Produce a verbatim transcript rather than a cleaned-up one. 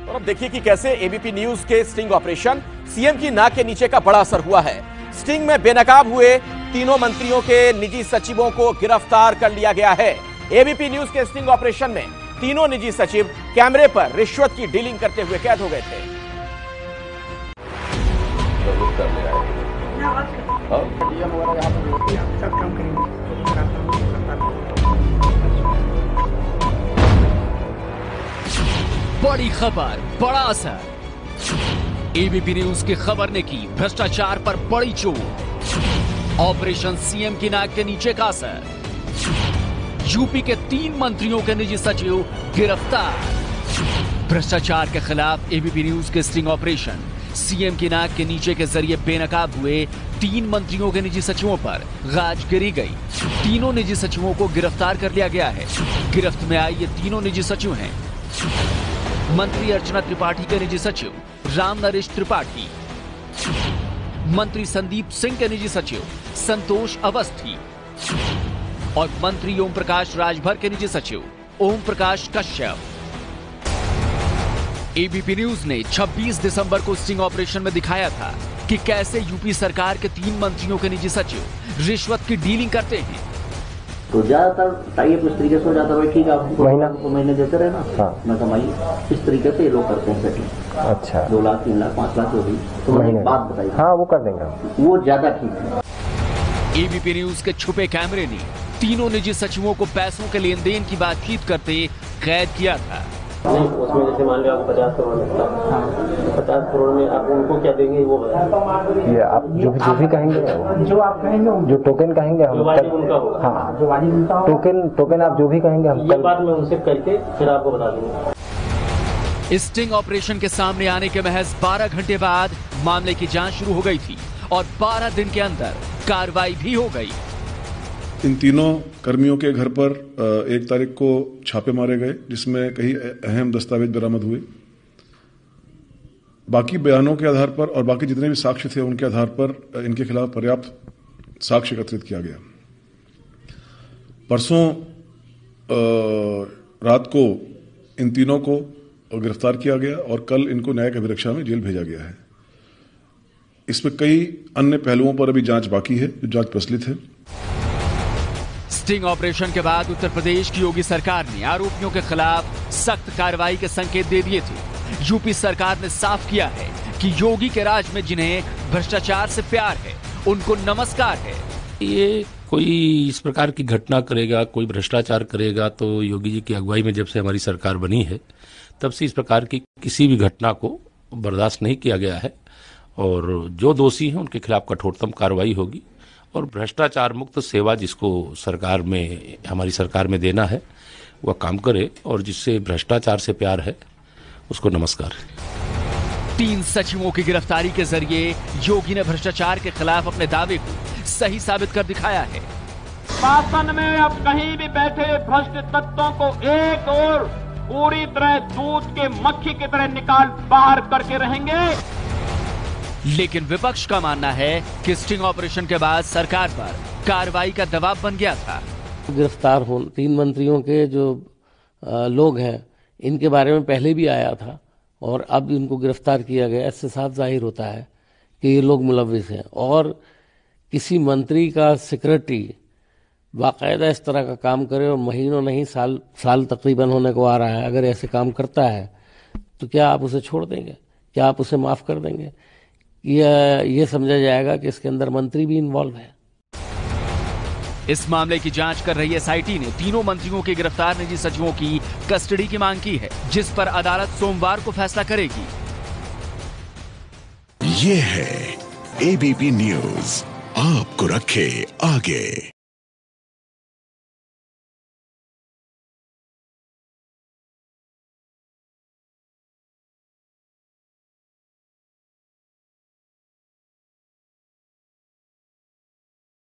और अब देखिए कि कैसे एबीपी न्यूज के स्टिंग ऑपरेशन सीएम की नाक के नीचे का बड़ा असर हुआ है। स्टिंग में बेनकाब हुए तीनों मंत्रियों के निजी सचिवों को गिरफ्तार कर लिया गया है। एबीपी न्यूज के स्टिंग ऑपरेशन में तीनों निजी सचिव कैमरे पर रिश्वत की डीलिंग करते हुए कैद हो गए थे। बड़ी खबर, बड़ा असर। एबीपी न्यूज की खबर ने की भ्रष्टाचार पर बड़ी चोट। ऑपरेशन सीएम की नाक के नीचे का असर। यूपी के तीन मंत्रियों के निजी सचिव गिरफ्तार। भ्रष्टाचार के खिलाफ एबीपी न्यूज के स्टिंग ऑपरेशन सीएम की नाक के नीचे के जरिए बेनकाब हुए तीन मंत्रियों के निजी सचिवों पर गाज गिरी गई। तीनों निजी सचिवों को गिरफ्तार कर लिया गया है। गिरफ्त में आए ये तीनों निजी सचिव हैं मंत्री अर्चना त्रिपाठी के निजी सचिव राम नरेश त्रिपाठी, मंत्री संदीप सिंह के निजी सचिव संतोष अवस्थी और मंत्री ओम प्रकाश राजभर के निजी सचिव ओम प्रकाश कश्यप। एबीपी न्यूज ने छब्बीस दिसंबर को स्टिंग ऑपरेशन में दिखाया था कि कैसे यूपी सरकार के तीन मंत्रियों के निजी सचिव रिश्वत की डीलिंग करते हैं। तो ज्यादातर टाइप इस तरीके से हो जाता है, ठीक है आपको महीना को महीने देते रहे ना। हाँ। मैं कमाई इस तरीके से ये लोग करते हैं सेटिंग। अच्छा, दो लाख तीन लाख पाँच लाख जो भी तो महीने बात बताइए। हाँ, वो कर देंगे, वो ज्यादा ठीक है। एबीपी न्यूज के छुपे कैमरे ने तीनों निजी सचिवों को पैसों के लेन देन की बातचीत करते कैद किया था। नहीं, उसमें जैसे मान लिया आपको पचास करोड़ मिलता है, तो पचास करोड़ में आप उनको क्या देंगे वो बताइए। ये आप जो जो भी कहेंगे, जो आप कहेंगे, जो टोकन कहेंगे हम वाजिब उनका होगा। हाँ, जो वाजिब उनका होगा। टोकन टोकन आप जो भी कहेंगे हम ये बात मैं उनसे करके फिर आपको बता दूंगा। स्टिंग ऑपरेशन के सामने आने के महज बारह घंटे बाद मामले की जांच शुरू हो गई थी और बारह दिन के अंदर कार्रवाई भी हो गई। इन तीनों कर्मियों के घर पर एक तारीख को छापे मारे गए, जिसमें कई अहम दस्तावेज बरामद हुए। बाकी बयानों के आधार पर और बाकी जितने भी साक्ष्य थे उनके आधार पर इनके खिलाफ पर्याप्त साक्ष्य एकत्रित किया गया। परसों रात को इन तीनों को गिरफ्तार किया गया और कल इनको न्यायिक अभिरक्षा में जेल भेजा गया है। इसमें कई अन्य पहलुओं पर अभी जांच बाकी है, जो जांच प्रचलित है। स्टिंग ऑपरेशन के बाद उत्तर प्रदेश की योगी सरकार ने आरोपियों के खिलाफ सख्त कार्रवाई के संकेत दे दिए थे। यूपी सरकार ने साफ किया है कि योगी के राज में जिन्हें भ्रष्टाचार से प्यार है उनको नमस्कार है। ये कोई इस प्रकार की घटना करेगा, कोई भ्रष्टाचार करेगा तो योगी जी की अगुवाई में जब से हमारी सरकार बनी है तब से इस प्रकार की किसी भी घटना को बर्दाश्त नहीं किया गया है और जो दोषी हैं उनके खिलाफ कठोरतम कार्रवाई होगी। और भ्रष्टाचार मुक्त सेवा जिसको सरकार में हमारी सरकार में देना है वह काम करे और जिससे भ्रष्टाचार से प्यार है उसको नमस्कार। तीन सचिवों की गिरफ्तारी के जरिए योगी ने भ्रष्टाचार के खिलाफ अपने दावे को सही साबित कर दिखाया है। शासन में अब कहीं भी बैठे भ्रष्ट तत्वों को एक और पूरी तरह दूध के मक्खी की तरह निकाल बाहर करके रहेंगे। लेकिन विपक्ष का मानना है कि स्टिंग ऑपरेशन के बाद सरकार पर कार्रवाई का दबाव बन गया था। गिरफ्तार हो तीन मंत्रियों के जो आ, लोग हैं इनके बारे में पहले भी आया था और अब इनको गिरफ्तार किया गया। इससे साफ जाहिर होता है कि ये लोग मुलविस हैं और किसी मंत्री का सेक्रेटरी बाकायदा इस तरह का काम करे और महीनों नहीं साल साल तकरीबन होने को आ रहा है, अगर ऐसे काम करता है तो क्या आप उसे छोड़ देंगे? क्या आप उसे माफ कर देंगे? यह ये समझा जाएगा कि इसके अंदर मंत्री भी इन्वॉल्व है। इस मामले की जांच कर रही एसआईटी ने तीनों मंत्रियों के गिरफ्तार निजी सचिवों की कस्टडी की मांग की है, जिस पर अदालत सोमवार को फैसला करेगी। ये है एबीपी न्यूज, आपको रखे आगे।